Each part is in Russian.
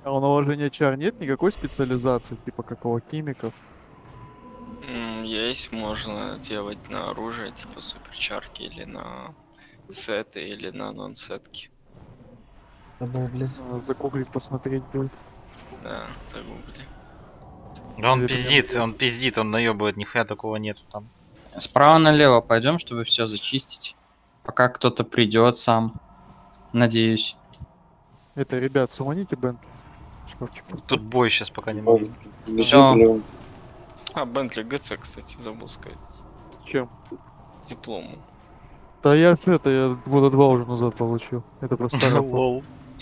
А у наложения чар нет никакой специализации, типа как у химиков? Есть, можно делать на оружие, типа суперчарки, или на сеты, или на нон-сетки. Забыл, блядь. Загуглить, посмотреть будет. Да, загугли. Да Или прям- он пиздит, он наебывает, нихуя такого нету там. Справа налево пойдем, чтобы все зачистить. Пока кто-то придет сам. Надеюсь. Это, ребят, суманите Бентли. Шкафчик. Тут бой сейчас пока не может. Всё. А, Бентли ГЦ, кстати, забыл сказать. Чем? Диплому. Да я ж это, я года 2 уже назад получил. Это просто старая фото. Лол.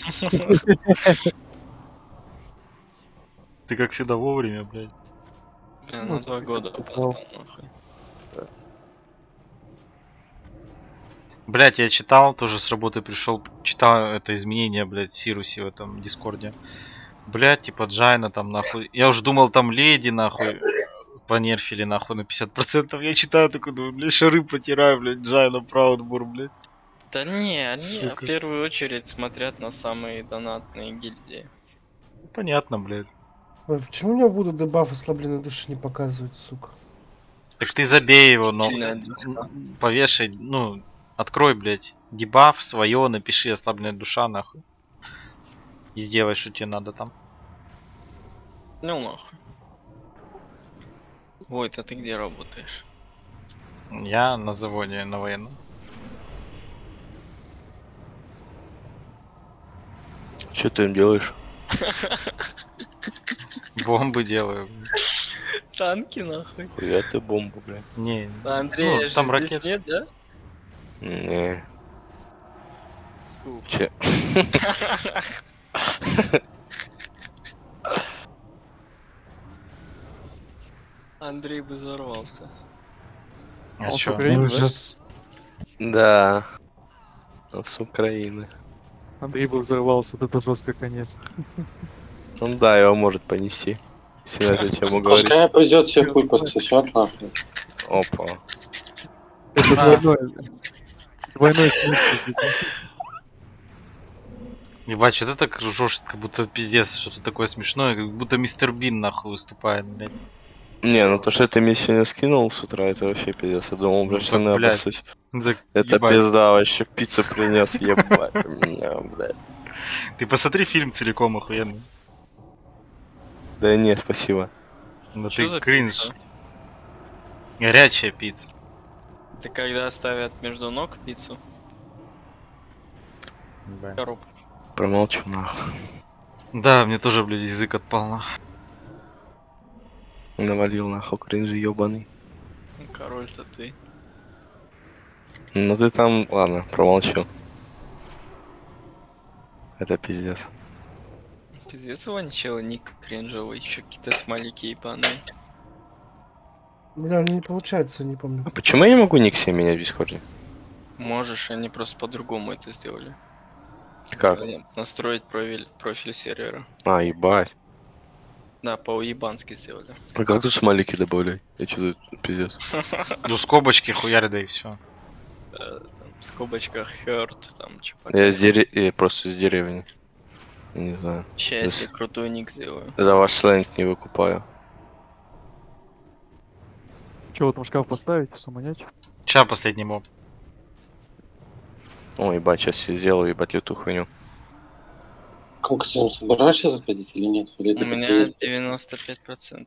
Ты как всегда вовремя, блядь. Блин, Ну, на 2 года попал. опоздал, нахуй. Блять, я читал, тоже с работы пришел, читал это изменение, блять, в Сирусе в этом Дискорде. Блять, типа Джайна там нахуй. Я уже думал, там леди нахуй понерфили нахуй на 50%. Я читаю такой, думаю, блядь, шары протираю, блядь, Джайна Праудбур, блядь. Да не, они в Сука. первую очередь смотрят на самые донатные гильдии. Понятно, блядь. Ой, почему у меня Вуду дебаф ослабленной души не показывает, сука? Так ты забей его, но Сильная душа. повешай, ну, открой, блядь, дебаф свое, напиши ослабленная душа, нахуй. И сделай, что тебе надо там. Ну нахуй. Войт, а ты где работаешь? Я на заводе, на военном. Что ты им делаешь? Бомбы делаю. Танки нахуй. Хуя ты бомбу, блядь. Не, А Андрея ну, же там здесь ракет. нет, да? Не. Фу. Че? Андрей бы взорвался. А Он с чё? Украины, да? Ужас. Да. Он с Украины. Андрей бы взорвался, это жестко, конечно. Ну да, его может понести. Если на эту тему говорить. Пускай придет себе хуй подсосет, нахуй. Опа. Это А. двойной смысл. Ебать, что ты так ржешь, как будто пиздец, что-то такое смешное, как будто мистер Бин нахуй выступает, блядь. Не, ну то, что ты мне сегодня скинул с утра, это вообще пиздец. Я думал, блядь, Ну что так, надо блядь. посыть. Ну так, Это ебать. пизда, вообще пиццу принес, ебать меня, блядь. Ты посмотри фильм целиком охуенный. Да не, спасибо. Ну Чё ты за кринж. пицца? Горячая пицца. Это когда ставят между ног пиццу, Да. коробку. Промолчу нахуй. Да, мне тоже, блядь, язык отпал нахуй. Навалил нахуй кринжи ебаный. Ну, король-то ты. Ну ты там, ладно, промолчу. Это пиздец. Пиздец, у Ванчела ник кринжовый, еще какие-то смайлики ебаные. Бля, у меня не получается, не помню. А почему я не могу ник себе менять в Дискорде? Можешь, они просто по-другому это сделали. Как? Настроить профиль сервера. А, ебать. Да, по-уебански сделали. А как тут смайлики добавлять? Я что-то пиздец. Ну скобочки хуяри, да и все. В скобочках hurt, там, типа. Я просто из деревни. Я не знаю. Сейчас я крутой ник сделаю. За ваш сленг не выкупаю. Че, вот там шкаф поставить, суманять? Ча последний моб. О, ебать, сейчас я сделаю, ебать, лютую хуйню. Как ты собираешься заходить или нет? Или У ты меня как-то 95%.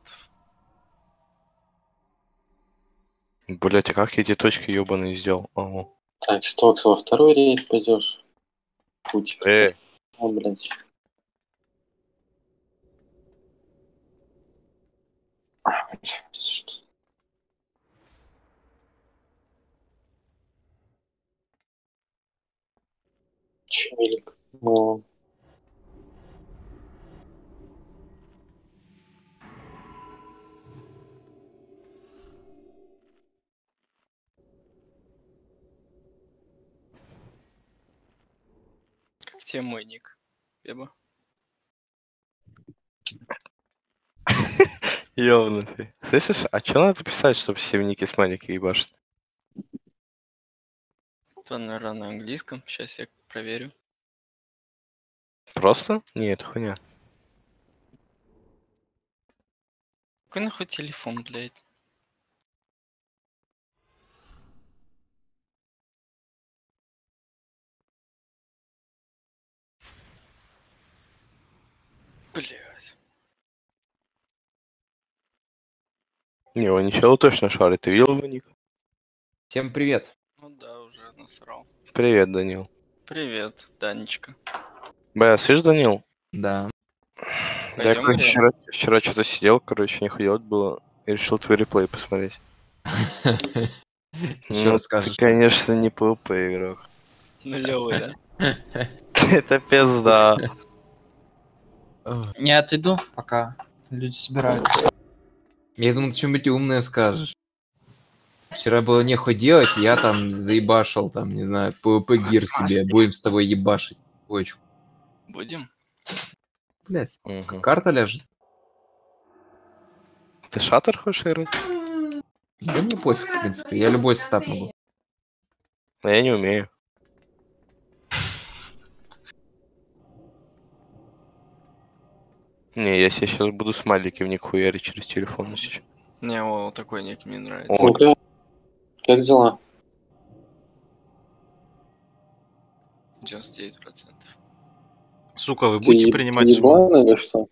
Блять, а как я эти точки ебаные сделал? Ага. Так, Стокс, во второй рейд пойдешь. Путь. Эй, О, блядь. Что? Челик. Ну, Как тебе мой ник? Беба? ёбнутый. Слышишь, а что надо писать, чтобы все ники смайлики ебашить? Это, наверное, на английском. Сейчас я проверю. Просто? Не, это хуйня. Какой нахуй телефон, блядь? Блядь. Не, его ничего точно шарит. Ты видел его ник? Всем привет. Ну да, уже насрал. Привет, Данил. Привет, Данечка. Бля, слышь, Данил? Да. Я, Пойдем короче, играть? вчера что-то сидел, короче, не ходил было. И решил твой реплей посмотреть. Еще Ну, ты, расскажешь. конечно, не ПВП игрок. Нулевой, да? Это пизда. Не отойду, пока люди собираются. Я думал, ты что-нибудь умное скажешь. Вчера было нехуй делать, я там заебашил, там, не знаю, PvP гир себе. Будем с тобой ебашить. Очку. Будем? Блять, Мгм. карта ляжет. Ты шаттер хочешь играть? Да мне пофиг, в принципе. Я любой сетап могу. А я не умею. Не, я себе сейчас буду смайлики в них хуярить через телефон сейчас. Не, вот такой ник мне нравится. О. Ну-ка, как дела? 99%. Сука, вы Ты, будете ты принимать сумму? еблан или что?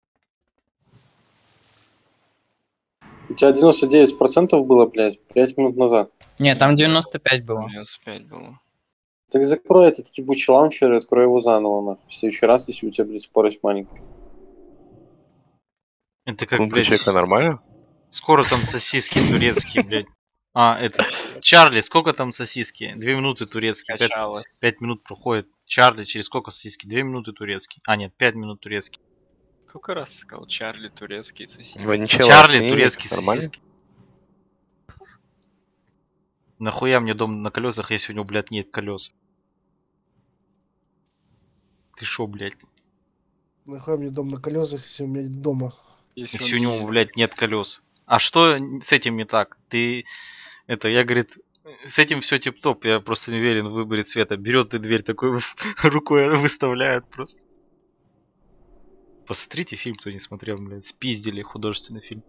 У тебя 99% было, блядь, 5 минут назад. Не, там 95 было. 95 было. Так закрой этот ебучий лаунчер и открой его заново, нахуй. В следующий раз, если у тебя, блядь, скорость маленькая. Это как, Кунка блядь, чека нормально? скоро там сосиски турецкие, блядь. А, этот, Чарли, сколько там сосиски? 2 минуты турецкие, 5 Качалось. минут проходит. Чарли, через сколько сосиски? 2 минуты турецкий. А, нет, 5 минут турецкий. Сколько раз сказал Чарли, турецкий сосиски? Ваничелло Чарли, оцени, турецкие нормально? сосиски. Нахуя мне дом на колесах, если у него, блядь, нет колес? Ты шо, блядь? Нахуй мне дом на колесах, если у меня дома. Если у него, блядь, нет колес. А что с этим не так? Ты, это, я, говорит, с этим все тип-топ, я просто не уверен в выборе цвета. Берет и дверь такой рукой выставляет просто. Посмотрите фильм, кто не смотрел, блядь. Спиздили художественный фильм.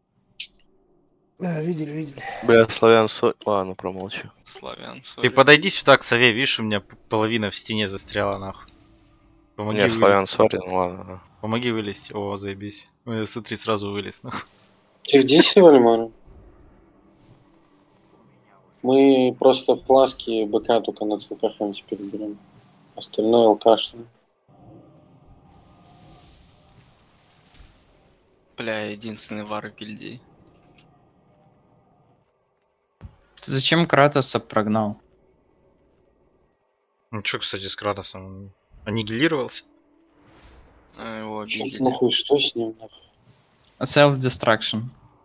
Видели, видели. Бля, славян Ладно, промолчу. Славян, Ты сори. подойди сюда к сове, видишь, у меня половина в стене застряла, нахуй. Помоги Не, славян вылезти. сори, ну ладно. Помоги вылезти. О, заебись. Смотри, сразу вылез, нахуй. Ты где сегодня, Мару? Мы просто фласки БК только на ЦКХМ теперь берем. Остальное алкашное. Бля, единственный вар в гильдии. Ты зачем Кратоса прогнал? Ну чё, кстати, с Кратосом? Он аннигилировался? А его Чё, обидели. нахуй, что с ним? Нахуй? Self-destruction.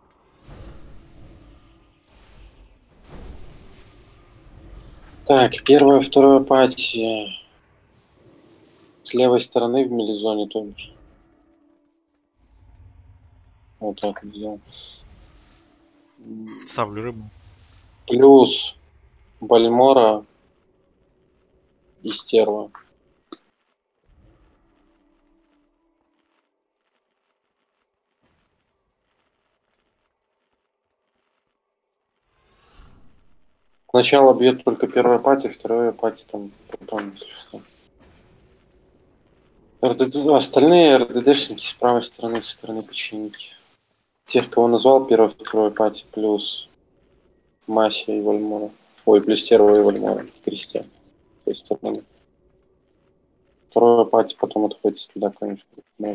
Так, первая, вторая пати. С левой стороны в мелизоне, то бишь. Вот так вот сделал. Ставлю рыбу. Плюс Бальмора и Стерва. Сначала бьет только первая пати, вторая пати там потом, если что. Остальные РДДшники с правой стороны, со стороны печеньки. Тех, кого назвал первой, второй пати, плюс Мася и Вальмора. Ой, плюс Стерва и Вальмора в кресте. С той стороны. Вторая пати потом отходит туда, конечно.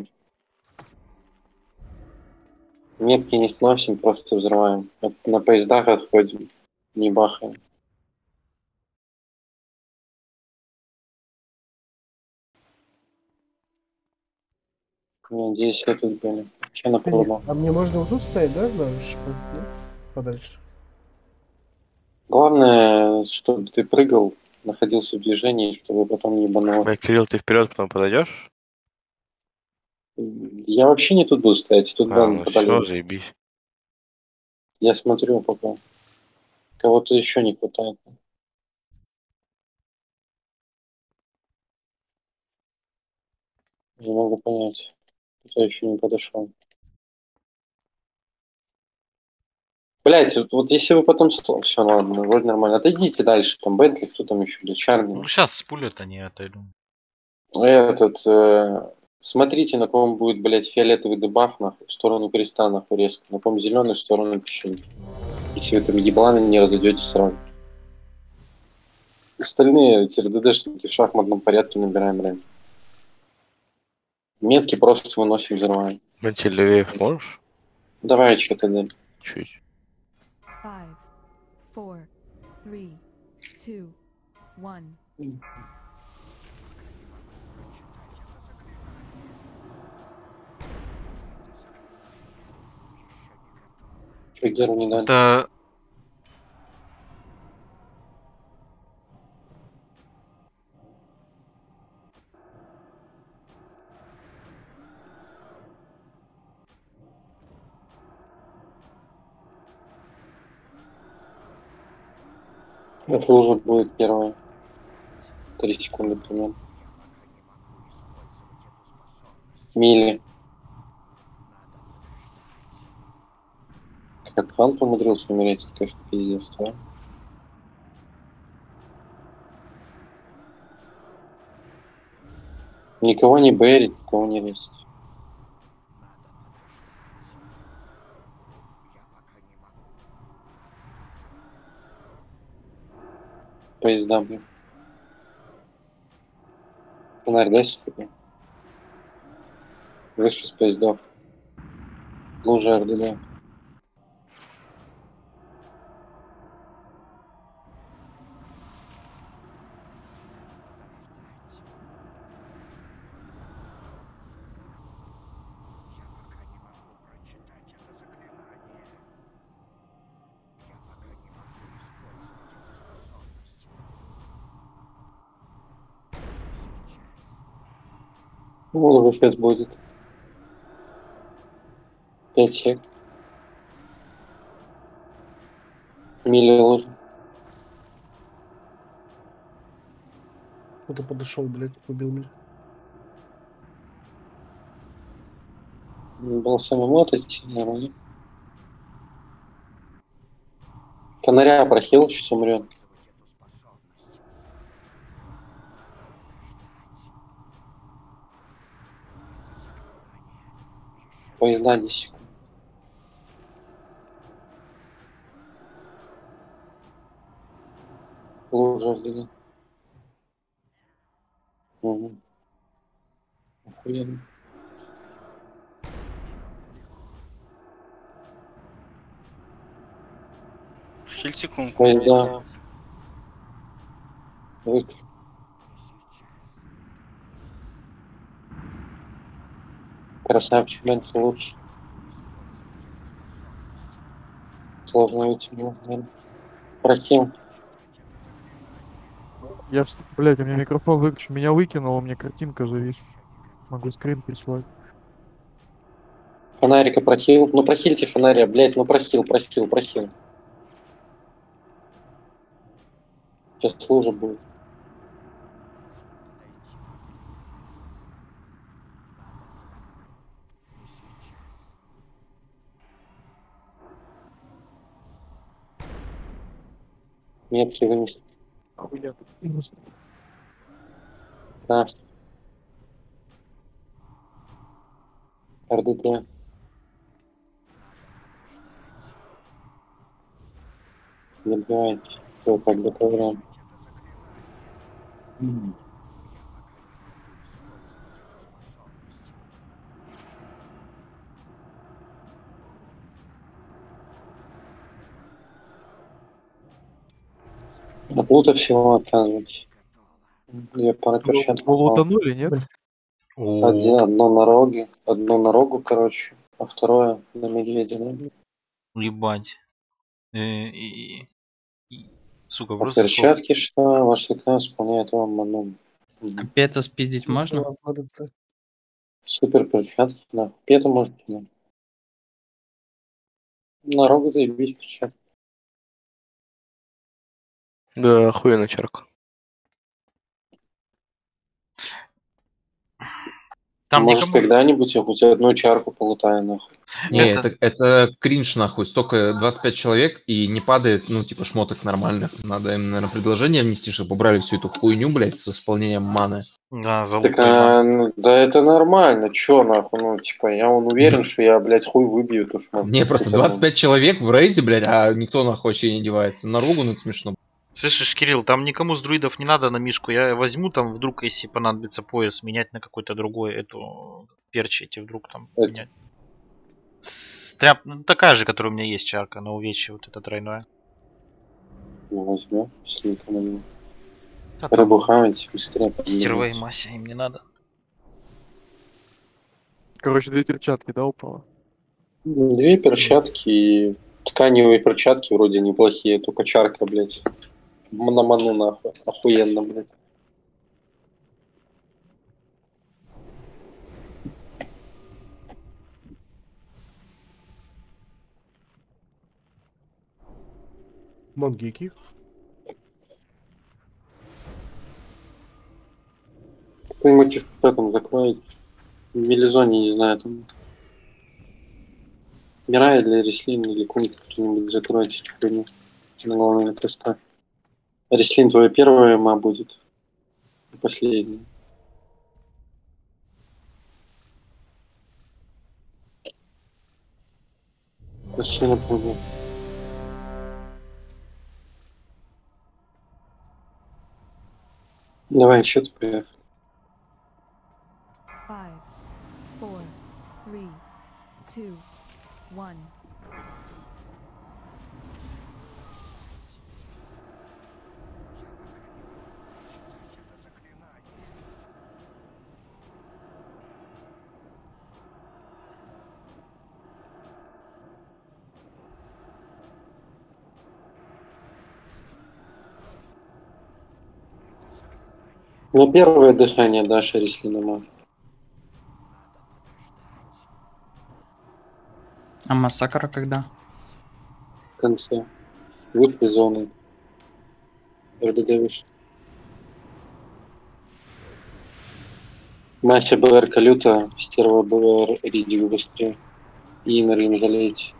Метки не сносим, просто взрываем. На поездах отходим, не бахаем. Надеюсь, я тут были. Че на полу? А мне можно вот тут стоять, да? Да, шипу, да? Подальше. Главное, чтобы ты прыгал, находился в движении, чтобы потом не ебануло. Бля, Кирилл, ты вперед потом подойдешь? Я вообще не тут буду стоять, тут А, Бен ну все, подали. заебись. Я смотрю пока. Кого-то еще не хватает. Не могу понять. Кто еще не подошел. Блять, вот если вы потом... Все, ладно, вроде нормально. Отойдите дальше, там Бентли, кто там еще, блядь, Чарли. Ну, сейчас спулят они, отойду. Этот, смотрите, на ком будет, блядь, фиолетовый дебаф, нахуй, в сторону креста, нахуй, резко. На ком зеленый, в сторону печеньки. Если вы там ебланы не разойдетесь сразу. Остальные эти РДДшники в шахматном порядке набираем раньше. Метки просто выносим, взрываем. Мантиль, левее их можешь? Давай что-то дам. Чуть. 5, 4, 3, 2, 1. Что Геру не дали? Это... Это уже будет первое. 3 секунды примерно. Мили. Как Фант умудрился умереть, это, конечно, пиздец, да? Никого не бэрить, никого не резать. Поезда, блин. Фонарь, дай себе. Вышли с поездов. Лужа РДД. Лужа сейчас будет. 5 сек. Мили лужа. Кто-то подошел, блядь, убил меня. Был самому идти, нормально. Фонаря прохил, сейчас умрет. Поезда 10 секунд. Лужа РДД. Угу. Охуенно. Хильтикунку. Поезда. Выключи. Красавчик, Бентли лучше. Сложно выйти, наверное. Прохим. Я, блядь, у меня микрофон выключен. Меня выкинуло, у меня картинка зависит. Могу скрин прислать. Фонарика прохил. Ну прохильте фонаря, блядь, ну прохил. Сейчас лужа будет. Метки вынести. Охуенно. Да. РДД. Добивайте. Все, подготовляем. От лута всего отказывать. Я пара перчаток. Вы лутанули, нет? Одно на рогу, короче, а второе на медведя. Да? Ебать. Сука, А просто... перчатки, что ваш окно исполняет вам ману. Пета спиздить можно? Супер перчатки, да. Пету можете, да. На рогу заебись перчатки. Да, охуенно чарка. Там Может, никому... когда-нибудь я хоть одну чарку полутаю, нахуй. Не, Это- это кринж, нахуй. Столько 25 человек и не падает, ну, типа, шмоток нормальных. Надо им, наверное, предложение внести, чтобы убрали всю эту хуйню, блядь, с исполнением маны. Да, зовут Так, ну, да это нормально, чё нахуй, ну, типа, я уверен, что я, блядь, хуй выбью эту шмотку. Не, просто 25 человек в рейде, блядь, а никто нахуй вообще не девается. На ругу, ну, это смешно. Слышишь, Кирилл, там никому с друидов не надо на мишку. Я возьму там вдруг, если понадобится пояс, менять на какой-то другой эту перчи эти вдруг там Это- менять. Ну, такая же, которая у меня есть чарка, на увечье, вот это тройное. Ну, возьмем, если никому не... А там Рыбу хавать, быстрее. стервей массе им не надо. Короче, 2 перчатки, да, упало? 2 перчатки и тканевые перчатки вроде неплохие, только чарка, блядь. На ману нахуй, охуенно, блядь. Монгики. Кто-нибудь в этом закроет. В Мелизоне, не знаю, там. Мирай или Реслин, или Кунт, кто-нибудь закроет эту хуйню. Главное, просто. Реслин твоя первая ма будет. И последняя. Почти не помню. Давай, что ты? 5, 4, 3, 2, 1. На первое дыхание дашь Реслина ма. А массакра когда? В конце. Выход из зоны. РДД вышел. Мастер БВР Калюта, стерва БВР Ридиго быстрее. И на Рим залейте.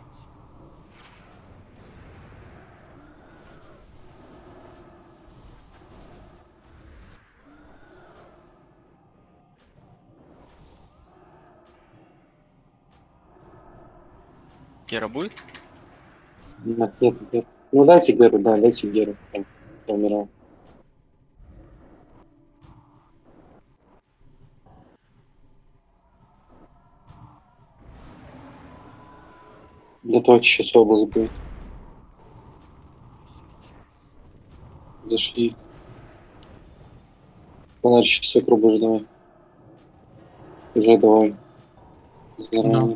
Кера будет? Нет. Ну дайте Геру, да, дайте Геру. Там, кто умирал. Готовьте, сейчас область будет. Зашли. Фонарь часы круг уже давай. Уже давай. Заранее.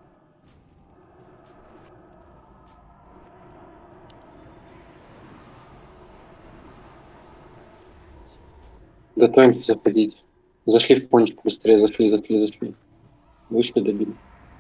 Готовимся заходить. Зашли в пончик быстрее, зашли. Вышли, добили.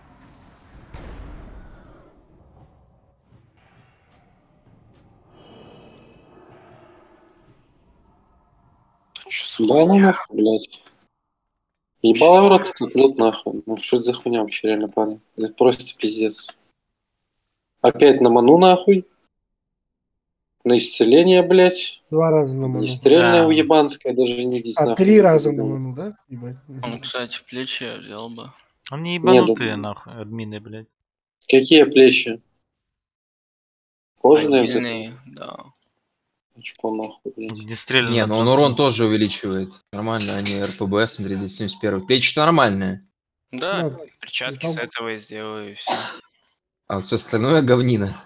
Да ну нахуй, блядь. Ебало в рот этот лут нахуй. Ну что это за хуйня вообще реально, парень? Это просто пиздец. Опять на ману нахуй. На исцеление, блядь. 2 раза на ману. Не стрельная Да. уебанская, даже не идите А нахуй. 3 раза на ману, да? Ебать. Он, кстати, плечи я взял бы. Они да- ебанутые, нахуй, админы, блядь. Какие плечи? Кожаные? Мобильные, да. Очко нахуй, блядь. Огнестрельный Не, на но он 20. урон тоже увеличивает. Нормально, они РПБ, смотри, 271. Плечи-то нормальные. Да, Да, перчатки там- с этого и сделаю, и все. А вот все остальное говнина.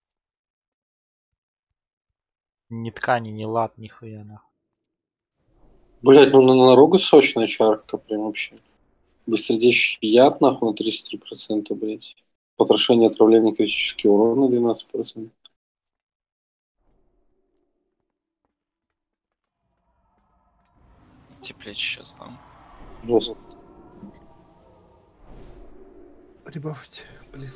Ни ткани, ни лад, нихуя, нахуй. Блядь, ну на рогу сочная чарка прям вообще. Быстродействующий яд нахуй на 33%, блядь. Потрошение отравления критический урон на 12%. Эти плечи сейчас там. Жестко. Прибавьте, плиз.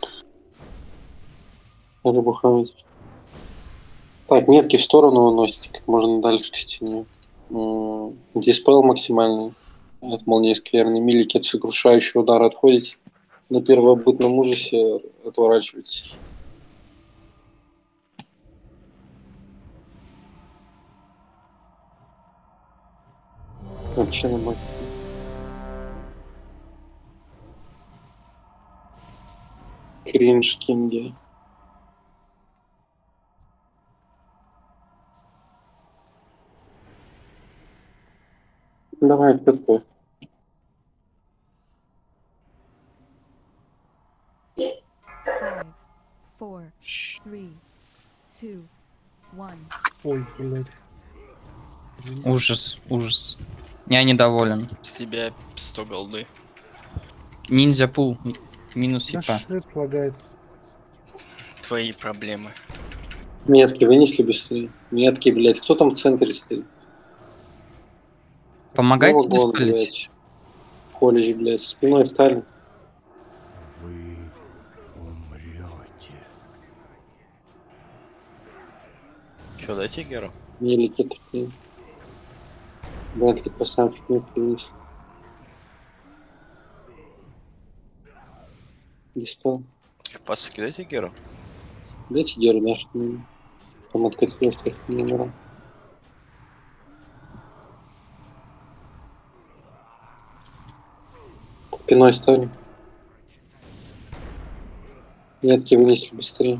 Надо бухать. Так, метки в сторону выносите, как можно дальше к стене. Диспел максимальный. От молнии скверный. Милики от сокрушающего удара отходите. На первобытном ужасе отворачивайтесь. Вообще на мать. Кринж Кинги. Давай, пятку. Five, four, three, two, one. Ой, блядь. Извини. Ужас, ужас. Я недоволен. С тебя 100 голды. Ниндзя пул. Минус Наш ЕП. шрифт лагает. Твои проблемы. Метки, вынесли быстрее. Метки, блядь. Кто там в центре стоит? Помогайте Вагон, диспалить. блядь. Колледж, блядь. Спиной встали. Вы умрете. Че, дайте Геру? Мелики такие. Брэдли поставки метки вынесли. Диспел. Пасы кидайте Геру. Дайте Геру, да, что мы там откатилось как номера. Спиной стали. Метки вынесли быстрее.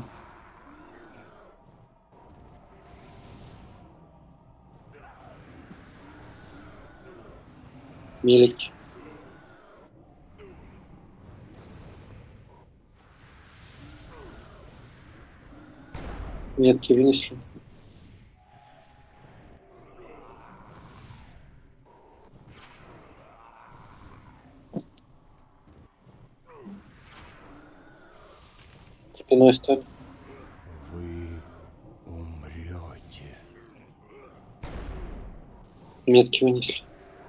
Мелики. Метки вынесли. Спиной стали. Вы умрете. Метки вынесли.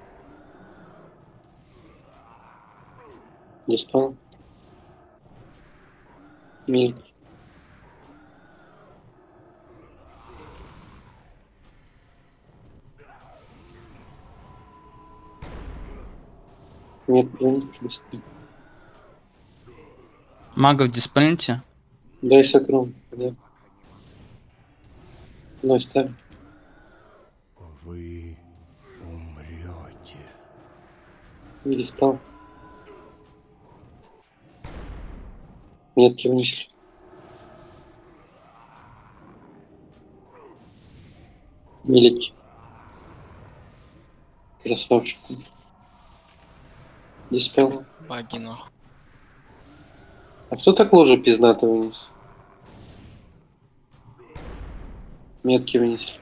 Диспел. Мелики. Метки вынесли быстрее. Магов диспалите. Дай сокром. Да. Спиной стали. Вы умрете. Диспел. Метки вынесли. Мелики. Красавчик. Диспел. Баги нахуй. А кто так ложу пиздато вынес? Метки вынесли.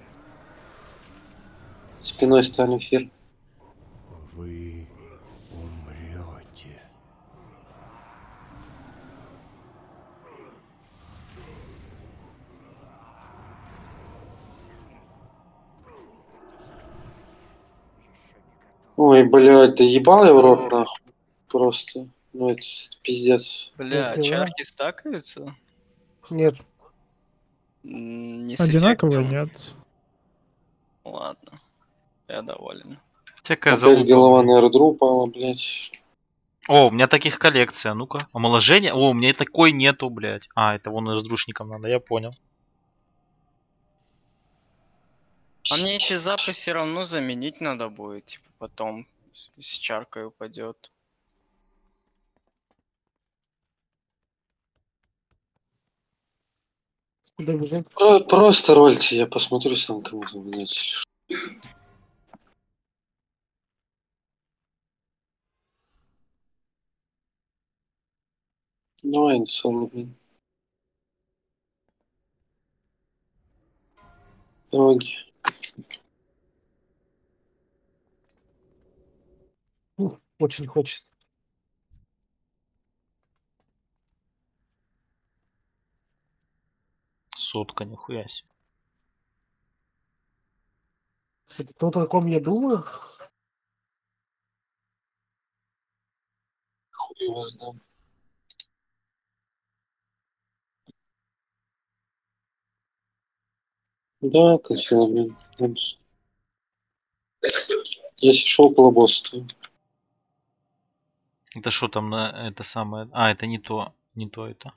Спиной стали эфир. Вы умрете. Ой, блядь, да ебал я в рот нахуй. Просто. Ну это пиздец. Бля, Нихера. чарки стакаются? Нет. Не с Одинаковые, эффектом? нет. Ладно. Я доволен. Всякая Опять залупа. голова на эрдру упала, блядь. О, у меня таких коллекция, ну-ка. Омоложение? О, у меня и такой нету, блядь. А, это вон с дружником надо, я понял. А мне эти запы все равно заменить надо будет, типа потом с чаркой упадет. Куда бежать? Просто рольте, я посмотрю сам кому-то менять. Давай, инсоло, блин. Роги. Очень хочется. Сотка, нихуя себе. Кстати, то, о ком я думаю, Хуй его знает. Да, как все, блин. Я сейчас шел около босса. Это что там на это самое? А, это не то. Не то это.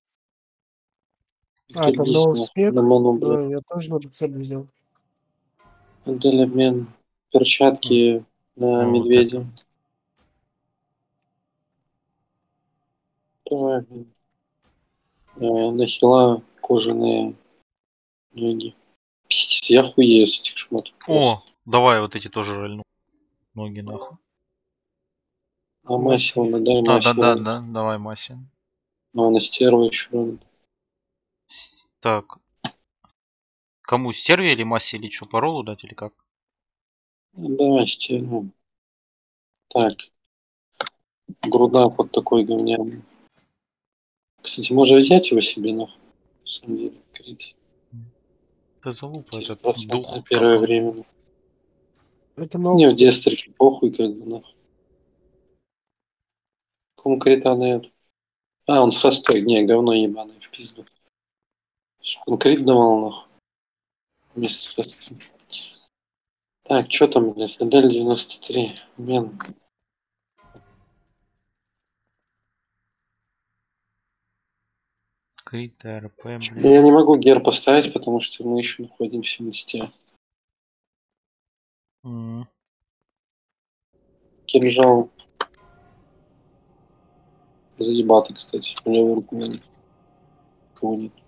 А, там Киргиз новый спек. на ману, Да, блядь. я тоже на цель взял. Модель обмен. Перчатки на О, вот медведя. Давай, блин. На хила кожаные ноги. Пиздец, я хуею с этих шмоток. О, давай вот эти тоже рольну. Ноги нахуй. А масел дай Да, да, да, масел. да, давай, Мася. А, на стерву еще надо. Так. Кому, стерве или массе, или что, по роллу дать, или как? Давай стерву. Так. Груда под такой говняный. Кстати, можно взять его себе, нахуй. На самом деле, крит. Да залупа этот 10% дух. на первое походу. время. Это Не, новый в спек. дестерке похуй, как бы, нахуй. Кому крита на эту? А, он с хостой. Не, говно ебаное, в пизду. Чтоб он крит давал, нахуй. Вместе с хостой. Так, что там, блядь, Адель 93. Мен. Крит, РП, блядь. Я не могу гер поставить, потому что мы еще находимся на сте. М. Кинжал. Заебатый, кстати. У него руку нет. Кого нет.